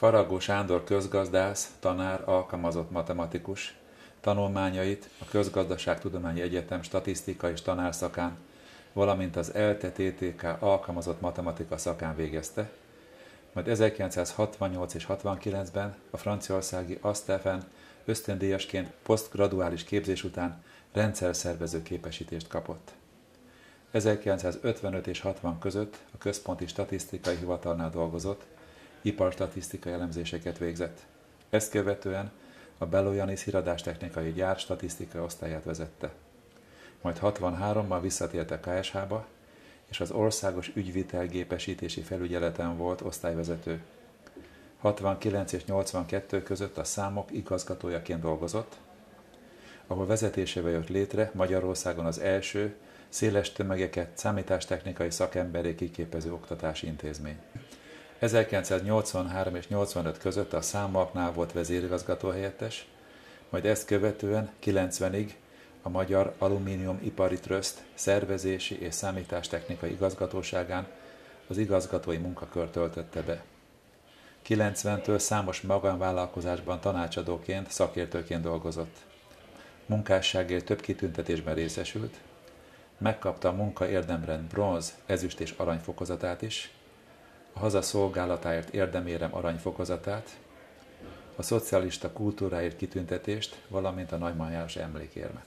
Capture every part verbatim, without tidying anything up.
Faragó Sándor közgazdász, tanár, alkalmazott matematikus tanulmányait a Közgazdaságtudományi Egyetem statisztika és tanárszakán, valamint az E L T E T T K alkalmazott matematika szakán végezte, majd ezerkilencszázhatvannyolc és hatvankilencben a franciaországi Astefen ösztöndíjasként posztgraduális képzés után rendszerszervező képesítést kapott. ezerkilencszázötvenöt és hatvan között a Központi Statisztikai Hivatalnál dolgozott, iparstatisztikai elemzéseket végzett. Ezt követően a Beloyanis híradástechnikai gyár statisztikai osztályát vezette. Majd hatvanháromban visszatért a K S H-ba, és az Országos Ügyvitelgépesítési Felügyeleten volt osztályvezető. hatvankilenc és nyolcvankettő között a számok igazgatójaként dolgozott, ahol vezetésével jött létre Magyarországon az első széles tömegeket számítástechnikai szakemberré kiképező oktatási intézmény. ezerkilencszáznyolcvanhárom és nyolcvanöt között a számoknál volt vezérigazgató helyettes, majd ezt követően kilencvenig a Magyar Alumínium Ipari Tröszt szervezési és számítástechnikai igazgatóságán az igazgatói munkakört töltötte be. kilencventől számos magánvállalkozásban tanácsadóként, szakértőként dolgozott. Munkásságért több kitüntetésben részesült, megkapta a munka érdemrend bronz, ezüst és arany fokozatát is, a haza szolgálatáért érdemérem arany fokozatát, a szocialista kultúráért kitüntetést, valamint a Neumann János emlékérmet.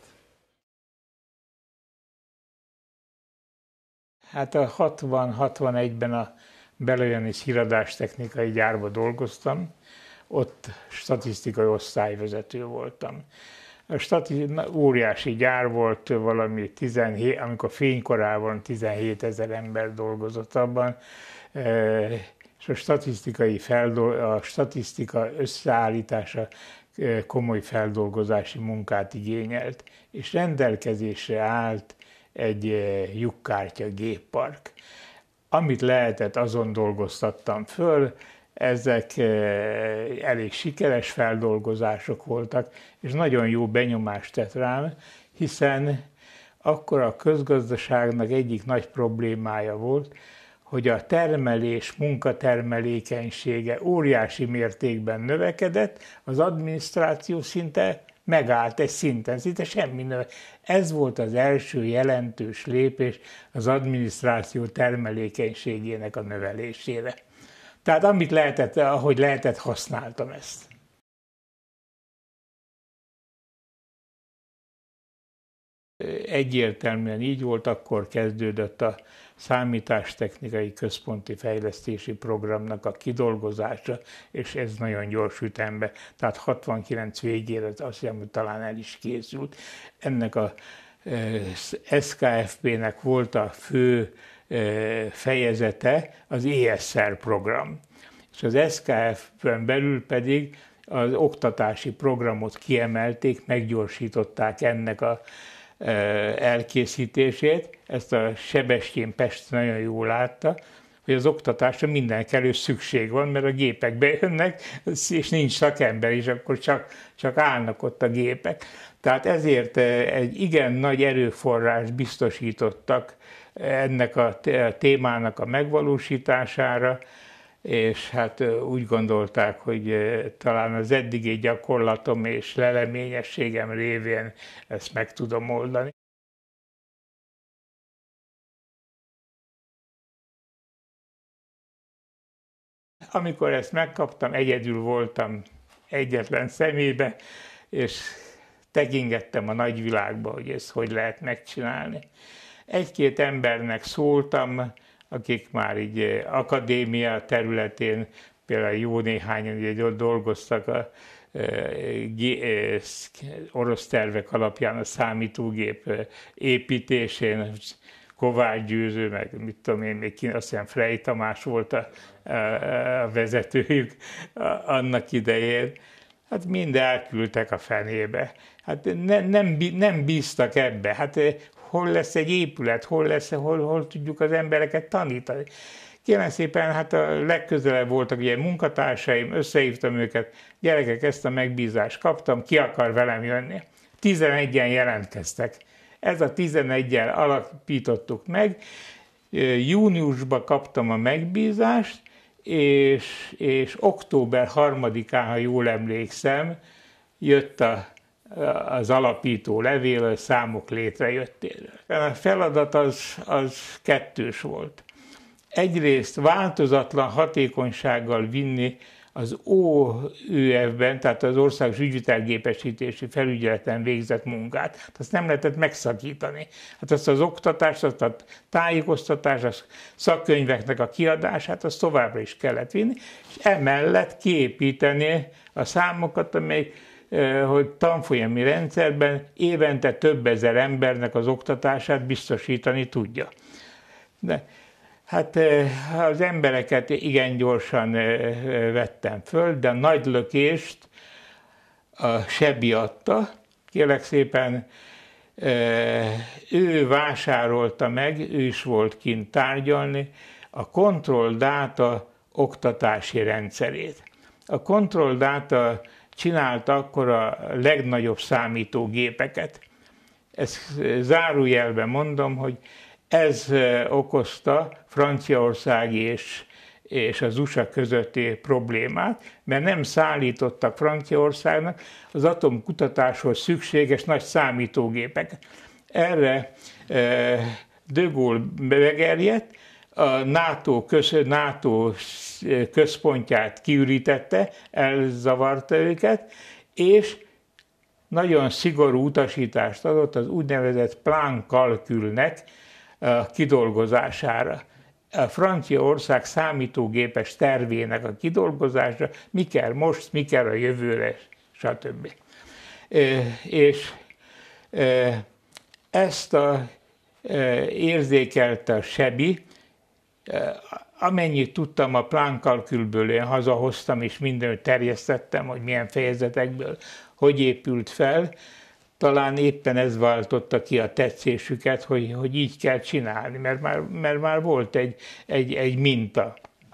Hát a hatvan-hatvanegyben a Beloyanis híradástechnikai gyárban dolgoztam, ott statisztikai osztályvezető voltam. A stati- óriási gyár volt, valami tizenhét, amikor fénykorában tizenhét ezer ember dolgozott abban, és a statisztikai feldol- a statisztika összeállítása komoly feldolgozási munkát igényelt, és rendelkezésre állt egy lyukkártya géppark. Amit lehetett, azon dolgoztattam föl, ezek elég sikeres feldolgozások voltak, és nagyon jó benyomást tett rám, hiszen akkor a közgazdaságnak egyik nagy problémája volt, hogy a termelés, munkatermelékenysége óriási mértékben növekedett, az adminisztráció szinte megállt egy szinten, szinte semmi növe. Ez volt az első jelentős lépés az adminisztráció termelékenységének a növelésére. Tehát amit lehetett, ahogy lehetett, használtam ezt. Egyértelműen így volt, akkor kezdődött a számítástechnikai központi fejlesztési programnak a kidolgozása, és ez nagyon gyors ütemben, tehát hatvankilenc végére azt hiszem, hogy talán el is készült. Ennek a S K F P-nek volt a fő fejezete az E S R program, és az S K F P-n belül pedig az oktatási programot kiemelték, meggyorsították ennek a elkészítését. Ezt a Sebestyén Pest nagyon jól látta, hogy az oktatásra mindenek előtt szükség van, mert a gépek bejönnek, és nincs szakember, és akkor csak, csak állnak ott a gépek. Tehát ezért egy igen nagy erőforrás biztosítottak ennek a témának a megvalósítására, és hát úgy gondolták, hogy talán az eddigi gyakorlatom és leleményességem révén ezt meg tudom oldani. Amikor ezt megkaptam, egyedül voltam egyetlen személybe, és tekingettem a nagyvilágba, hogy ezt hogy lehet megcsinálni. Egy-két embernek szóltam, akik már így akadémia területén, például jó néhányan ugye dolgoztak a orosz tervek alapján a számítógép építésén, Kovács Győző, meg mit tudom én, még azt hiszem Frey Tamás volt a, a vezetőjük annak idején. Hát mind elküldtek a fenébe. Hát ne, nem, nem bíztak ebbe. Hát hol lesz egy épület, hol lesz, hol, hol tudjuk az embereket tanítani. Kérem szépen, hát a legközelebb voltak ugye munkatársaim, összehívtam őket, gyerekek, ezt a megbízást kaptam, ki akar velem jönni. tizenegyen jelentkeztek. Ez a tizeneggyel alapítottuk meg, júniusban kaptam a megbízást, és, és október harmadikán, ha jól emlékszem, jött a, az alapító levél a számok létrejöttéről. A feladat az, az kettős volt. Egyrészt változatlan hatékonysággal vinni az o ö ef-ben, tehát az Országos Ügyvitelgépesítési Felügyeleten végzett munkát. Hát azt nem lehetett megszakítani. Hát azt az oktatást, azt a tájékoztatást, a szakkönyveknek a kiadását, azt továbbra is kellett vinni, és emellett kiépíteni a számokat, amelyek, hogy tanfolyami rendszerben évente több ezer embernek az oktatását biztosítani tudja. De hát az embereket igen gyorsan vettem föl, de a nagy lökést a Sebi adta. Kérlek szépen, ő vásárolta meg, ő is volt kint tárgyalni, a Control Data oktatási rendszerét. A Control Data csinálta akkor a legnagyobb számítógépeket. Ezt zárójelben mondom, hogy ez okozta Franciaország és, és az u es á közötti problémát, mert nem szállítottak Franciaországnak az atomkutatáshoz szükséges nagy számítógépeket. Erre de Gaulle megerjedt, a NATO, köz, NATO központját kiürítette, elzavarta őket, és nagyon szigorú utasítást adott az úgynevezett plán-kalkülnek a kidolgozására. A Franciaország számítógépes tervének a kidolgozása, mi kell most, mi kell a jövőre, stb. És ezt a, érzékelte a Sebi, amennyit tudtam a plánkalkülből, én hazahoztam és mindenütt terjesztettem, hogy milyen fejezetekből hogy épült fel. Talán éppen ez váltotta ki a tetszésüket, hogy, hogy így kell csinálni, mert már, mert már volt egy, egy, egy minta.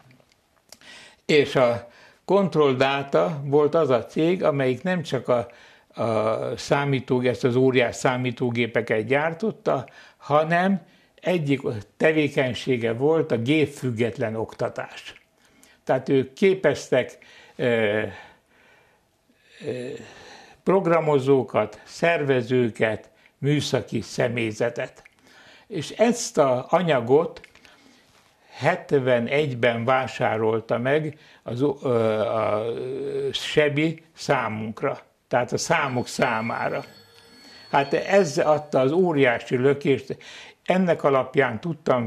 És a Control Data volt az a cég, amelyik nem csak a, a számítógép, ezt az óriás számítógépeket gyártotta, hanem egyik tevékenysége volt a gépfüggetlen oktatás. Tehát ők képeztek e, e, programozókat, szervezőket, műszaki személyzetet. És ezt az anyagot hetvenegyben vásárolta meg az, a, a Sebi számunkra, tehát a számok számára. Hát ez adta az óriási lökést. Ennek alapján tudtam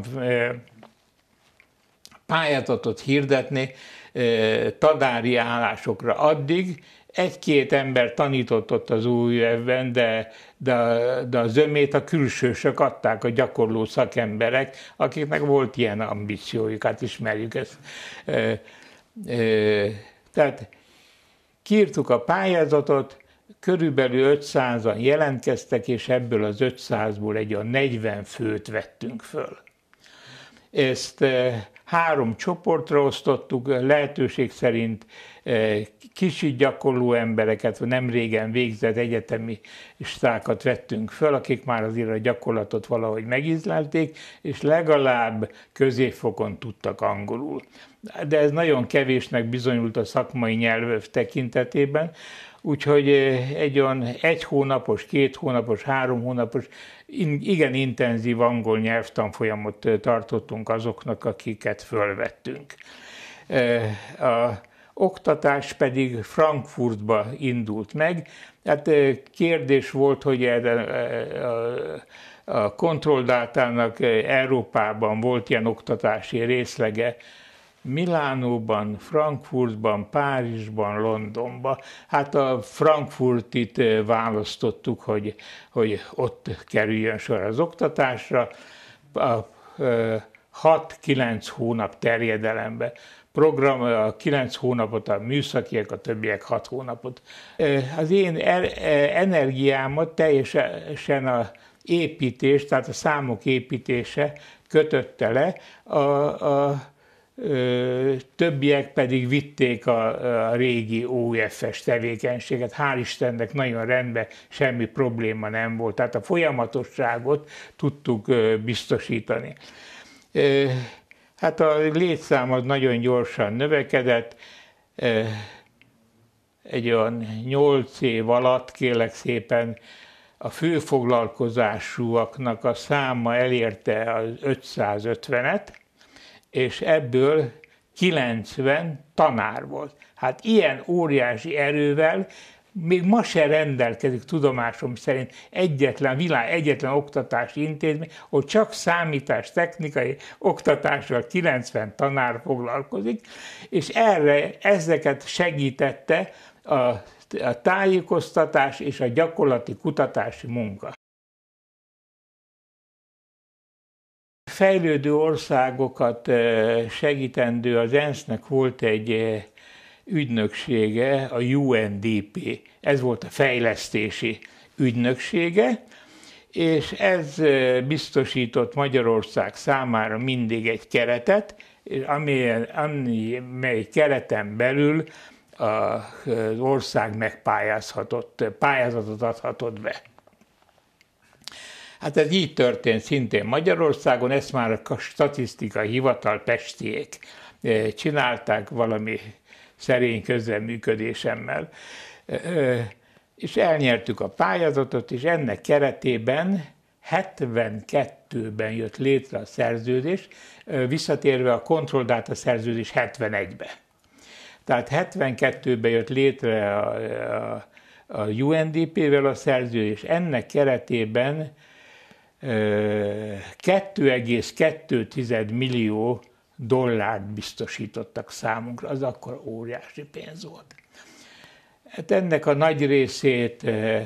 pályázatot hirdetni tanári állásokra. Addig egy-két ember tanított ott az o ö ef-ben, de, de, de a zömét a külsősök adták, a gyakorló szakemberek, akiknek volt ilyen ambíciójuk, hát ismerjük ezt. Tehát kiírtuk a pályázatot, körülbelül ötszázan jelentkeztek, és ebből az ötszázból egy olyan negyven főt vettünk föl. Ezt három csoportra osztottuk, lehetőség szerint kicsi gyakorló embereket, nem régen végzett egyetemistákat vettünk föl, akik már azért a gyakorlatot valahogy megízlelték, és legalább középfokon tudtak angolul. De ez nagyon kevésnek bizonyult a szakmai nyelv tekintetében, úgyhogy egy olyan egy hónapos, két hónapos, három hónapos, igen intenzív angol nyelvtanfolyamot tartottunk azoknak, akiket fölvettünk. A oktatás pedig Frankfurtba indult meg. Hát kérdés volt, hogy a Control Datának Európában volt ilyen oktatási részlege, Milánóban, Frankfurtban, Párizsban, Londonban. Hát a Frankfurtit választottuk, hogy, hogy ott kerüljön sor az oktatásra. hat-kilenc hónap terjedelembe. Program, a kilenc hónapot a műszakiek, a többiek hat hónapot. Az én energiámat teljesen a építés, tehát a számok építése kötötte le, a, a többiek pedig vitték a, a régi o ö ef-es tevékenységet. Hál' Istennek nagyon rendben, semmi probléma nem volt. Tehát a folyamatosságot tudtuk biztosítani. Hát a létszám az nagyon gyorsan növekedett, egy olyan nyolc év alatt, kérlek szépen, a főfoglalkozásúaknak a száma elérte az ötszázötvenet, és ebből kilencven tanár volt. Hát ilyen óriási erővel még ma se rendelkezik tudomásom szerint egyetlen világ, egyetlen oktatási intézmény, hogy csak számítástechnikai oktatással kilencven tanár foglalkozik, és erre ezeket segítette a, a tájékoztatás és a gyakorlati kutatási munka. Fejlődő országokat segítendő az ENSZ-nek volt egy ügynöksége, a U N D P. Ez volt a fejlesztési ügynöksége, és ez biztosított Magyarország számára mindig egy keretet, amely, amely kereten belül az ország megpályázhatott, pályázatot adhatott be. Hát ez így történt szintén Magyarországon, ezt már a statisztikai hivatal pestiek csinálták valami szerény közreműködésemmel. És elnyertük a pályázatot, és ennek keretében hetvenkettőben jött létre a szerződés, visszatérve a Control Data szerződés hetvenegybe. Tehát hetvenkettőben jött létre a, a, a U N D P-vel a szerződés, ennek keretében kettő egész kettő millió dollárt biztosítottak számunkra, az akkor óriási pénz volt. Hát ennek a nagy részét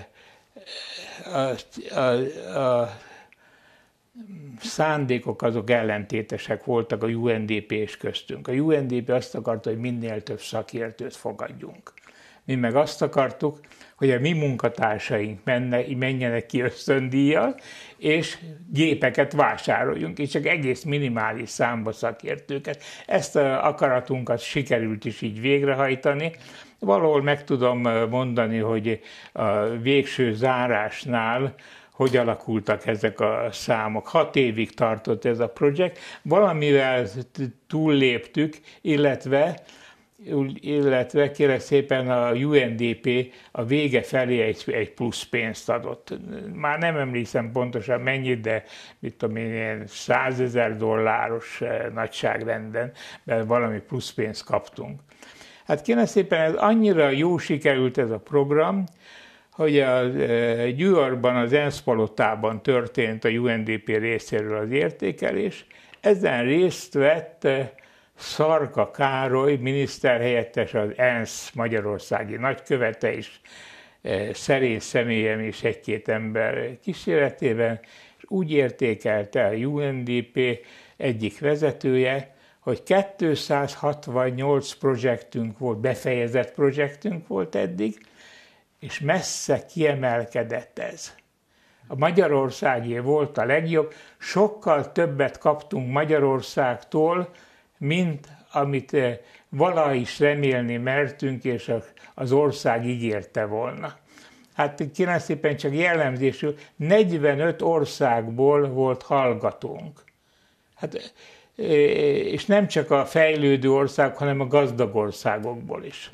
a, a, a szándékok azok ellentétesek voltak a U N D P és köztünk. A U N D P azt akarta, hogy minél több szakértőt fogadjunk. Mi meg azt akartuk, hogy a mi munkatársaink menne, menjenek ki ösztöndíjjal, és gépeket vásároljunk, és csak egész minimális számba szakértőket. Ezt az akaratunkat sikerült is így végrehajtani. Valahol meg tudom mondani, hogy a végső zárásnál hogy alakultak ezek a számok. Hat évig tartott ez a projekt, valamivel túlléptük, illetve illetve kérlek szépen a U N D P a vége felé egy, egy plusz pénzt adott. Már nem emlékszem pontosan mennyit, de mit tudom én, ilyen százezer dolláros nagyságrenden, mert valami plusz pénzt kaptunk. Hát kérlek szépen ez annyira jó sikerült ez a program, hogy a New Yorkban, az ENSZ palotában történt a U N D P részéről az értékelés. Ezen részt vett Szarka Károly, miniszterhelyettes, az ENSZ magyarországi nagykövete is, szerény személyem és egy-két ember kíséretében, és úgy értékelte a U N D P egyik vezetője, hogy kétszázhatvannyolc projektünk volt, befejezett projektünk volt eddig, és messze kiemelkedett ez. A magyarországi volt a legjobb, sokkal többet kaptunk Magyarországtól, mint amit valaha is remélni mertünk, és az ország ígérte volna. Hát kérem szépen csak jellemzésül, negyvenöt országból volt hallgatónk. Hát, és nem csak a fejlődő ország, hanem a gazdag országokból is.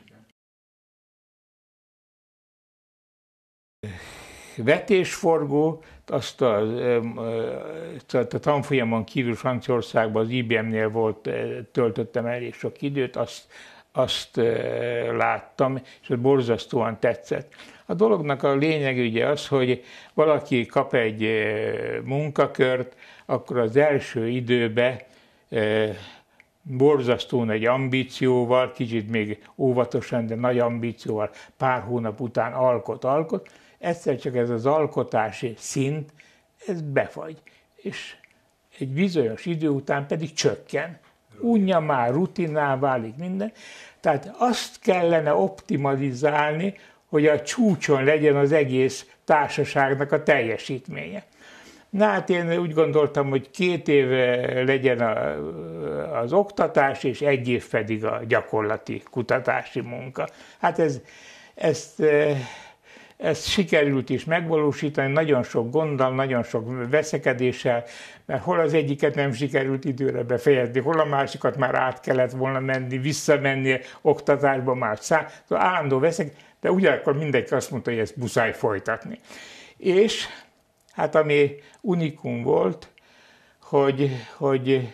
Vetésforgó, azt a, a, a tanfolyamon kívül Franciaországban az I B M-nél volt, töltöttem elég sok időt, azt, azt láttam, és ez borzasztóan tetszett. A dolognak a lényeg ugye az, hogy valaki kap egy munkakört, akkor az első időben borzasztóan egy ambícióval, kicsit még óvatosan, de nagy ambícióval pár hónap után alkot-alkot, egyszer csak ez az alkotási szint, ez befagy, és egy bizonyos idő után pedig csökken. Unja már rutinná válik minden. Tehát azt kellene optimalizálni, hogy a csúcson legyen az egész társaságnak a teljesítménye. Na hát én úgy gondoltam, hogy két év legyen a, az oktatás, és egy év pedig a gyakorlati kutatási munka. Hát ez, ezt... ezt sikerült is megvalósítani, nagyon sok gonddal, nagyon sok veszekedéssel, mert hol az egyiket nem sikerült időre befejezni, hol a másikat már át kellett volna menni, visszamenni oktatásba már szá, szóval állandó veszek, de ugyanakkor mindenki azt mondta, hogy ezt muszáj folytatni. És hát ami unikum volt, hogy, hogy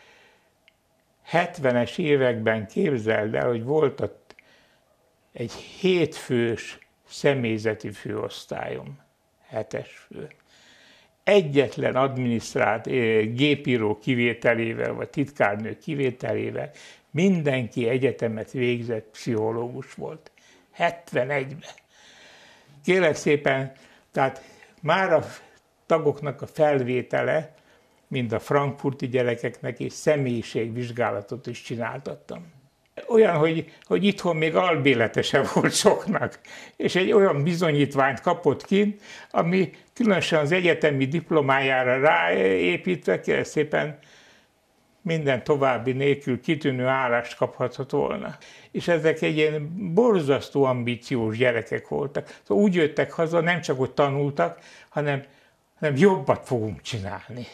hetvenes években képzeld el, hogy volt ott egy hétfős személyzeti főosztályom, hetes fő. Egyetlen adminisztrált gépíró kivételével, vagy titkárnő kivételével mindenki egyetemet végzett pszichológus volt. hetvenegyben. Kérlek szépen, tehát már a tagoknak a felvétele, mind a frankfurti gyerekeknek, és személyiségvizsgálatot is csináltattam. Olyan, hogy, hogy itthon még albéletese volt soknak, és egy olyan bizonyítványt kapott ki, ami különösen az egyetemi diplomájára ráépítve kérlek szépen minden további nélkül kitűnő állást kaphatott volna. És ezek egy ilyen borzasztó ambíciós gyerekek voltak. Szóval úgy jöttek haza, nem csak hogy tanultak, hanem, hanem jobbat fogunk csinálni.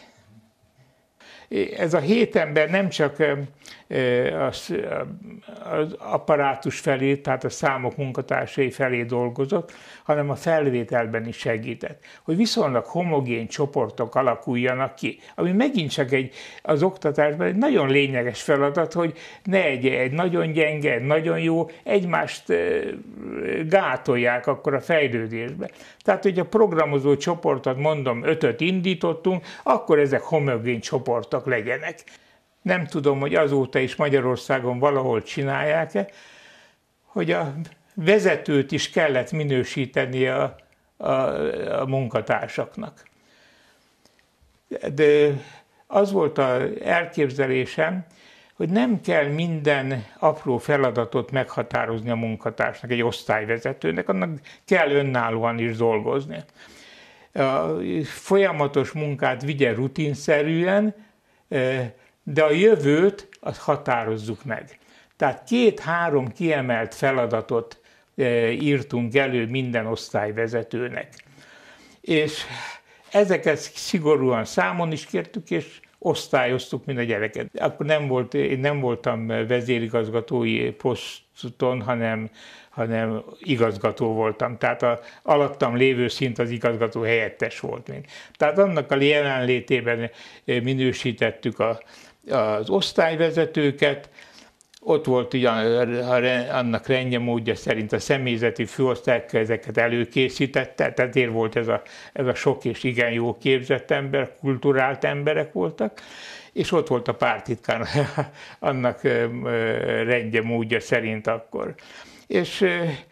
Ez a hét ember nem csak az, az apparátus felé, tehát a számok munkatársai felé dolgozott, hanem a felvételben is segített, hogy viszonylag homogén csoportok alakuljanak ki, ami megint csak egy, az oktatásban egy nagyon lényeges feladat, hogy ne egy, egy nagyon gyenge, egy nagyon jó, egymást gátolják akkor a fejlődésbe. Tehát, hogy a programozó csoportot, mondom, ötöt indítottunk, akkor ezek homogén csoportok legyenek. Nem tudom, hogy azóta is Magyarországon valahol csinálják-e, hogy a vezetőt is kellett minősíteni a, a, a munkatársaknak. De az volt az elképzelésem, hogy nem kell minden apró feladatot meghatározni a munkatársnak, egy osztályvezetőnek, annak kell önállóan is dolgozni. A folyamatos munkát vigye rutinszerűen, de a jövőt azt határozzuk meg. Tehát két-három kiemelt feladatot írtunk elő minden osztályvezetőnek. És ezeket szigorúan számon is kértük, és osztályoztuk mind a gyereket. Akkor nem volt, én nem voltam vezérigazgatói poszton, hanem, hanem igazgató voltam. Tehát az alattam lévő szint az igazgató helyettes volt. Még. Tehát annak a jelenlétében minősítettük a, az osztályvezetőket. Ott volt ugyan, annak rendje módja szerint a személyzeti főosztály ezeket előkészítette, tehát ezért volt ez a, ez a sok és igen jó képzett ember, kulturált emberek voltak, és ott volt a pártitkár annak rendje módja szerint akkor. És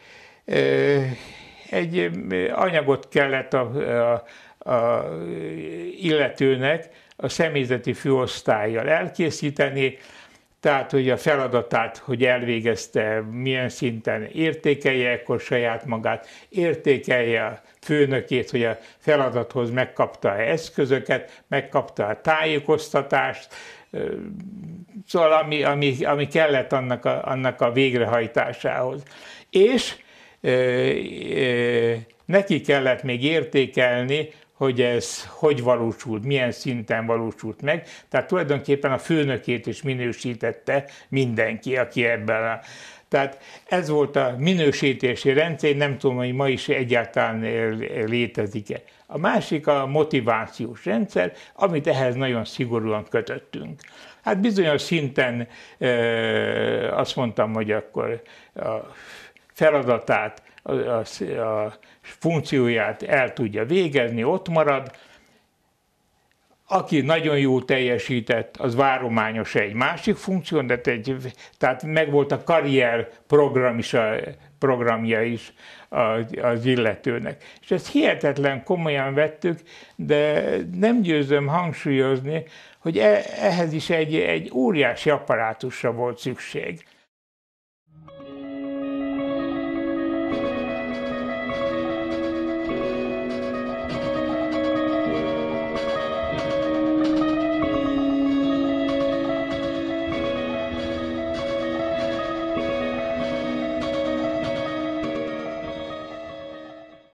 egy anyagot kellett a, a, a illetőnek a személyzeti főosztállyal elkészíteni, tehát, hogy a feladatát, hogy elvégezte, milyen szinten értékelje ekkor saját magát, értékelje a főnökét, hogy a feladathoz megkapta eszközöket, megkapta a tájékoztatást, szóval ami, ami, ami kellett annak a, annak a végrehajtásához. És e, e, neki kellett még értékelni, hogy ez hogy valósult, milyen szinten valósult meg. Tehát tulajdonképpen a főnökét is minősítette mindenki, aki ebben a... Tehát ez volt a minősítési rendszer, nem tudom, hogy ma is egyáltalán létezik-e. A másik a motivációs rendszer, amit ehhez nagyon szigorúan kötöttünk. Hát bizonyos szinten e, azt mondtam, hogy akkor a feladatát, a, a, a funkcióját el tudja végezni, ott marad. Aki nagyon jó teljesített, az várományos egy másik funkció, de egy, tehát megvolt a karrier program is, a programja is az illetőnek. És ezt hihetetlen komolyan vettük, de nem győzöm hangsúlyozni, hogy ehhez is egy, egy óriási apparátusra volt szükség.